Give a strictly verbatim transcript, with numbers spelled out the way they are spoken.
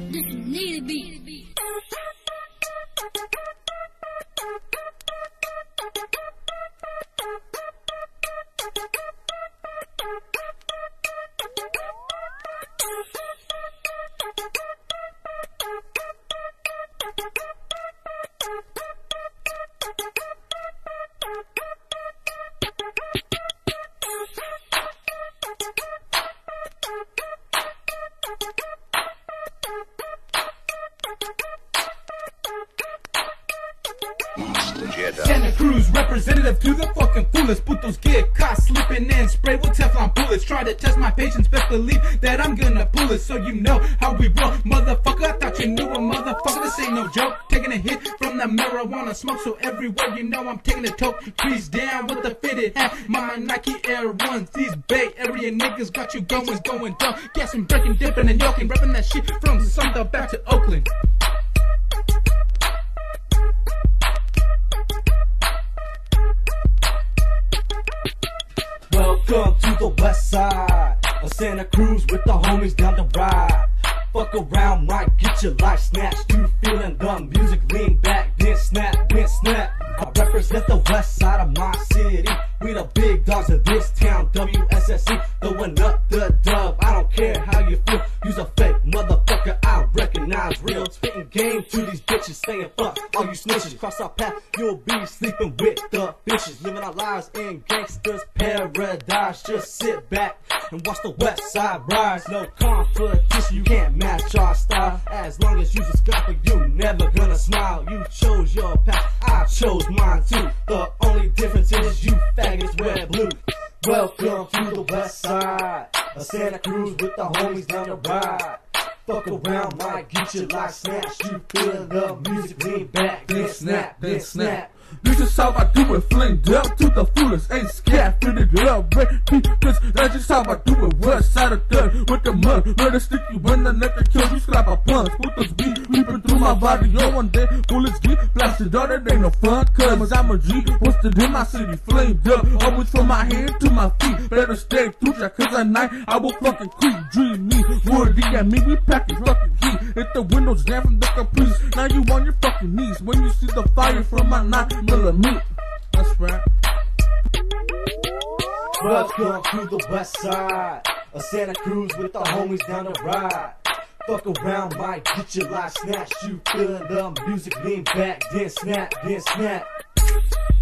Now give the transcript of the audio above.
This need to be. Santa Cruz representative to the fucking foolish. Putos get caught slipping and spray with Teflon bullets. Try to test my patience, best believe that I'm gonna pull it. So you know how we roll, motherfucker. I thought you knew a motherfucker. This ain't no joke. Taking a hit from the marijuana smoke, so everywhere you know I'm taking a toke. Trees down with the fitted hat, my Nike Air Ones. These Bay Area niggas got you going, going dumb. Guessing, breaking, dipping, and yoking, repping that shit from Sumter back to Oakland. Welcome to the west side of Santa Cruz with the homies down the ride. Fuck around, might get your life snatched. You feeling the music, lean back, then snap, then snap. I represent the west side of my city. We the big dogs of this town, W S S C, throwing up the dub. I don't care how you feel, use a fake motherfucker, I recognize real. Spitting game to these bitches, saying fuck all you snitches. Cross our path, you'll be sleeping with the fishes. Living our lives in gangsters' paradise. Just sit back and watch the west side rise. No competition, you can't match our style. As long as you just scoffer, you never gonna smile. You chose your path, I chose mine too. The only difference is you faggots wear blue. Welcome to the west side of Santa Cruz with the homies down the ride. Fuck around, might get your life snatched. You feel the music, lean back, then snap, then snap. This is how I do it, flinged up to the fullest, ain't scared, fitted it up, repeat, cause that's just how I do it, west side of third, with the mud, let it stick you in the neck and kill you, slap a punch, put those beat, reaping through my body, yo, one day, bullets get blasted out, it ain't no fun, cause I'm a G, posted in my city, flamed up, always from my head to my feet, better stay through ya, cause at night, I will fucking creep, dream me, Woody and me, we packing fucking heat, hit the windows down from the caprice, now you on your fucking knees, when you see the fire from my nine millimeter. That's right. Welcome to the west side of Santa Cruz with the homies down the ride. Fuck around, might get your life snatched. You feeling the music, lean back, then snap, then snap.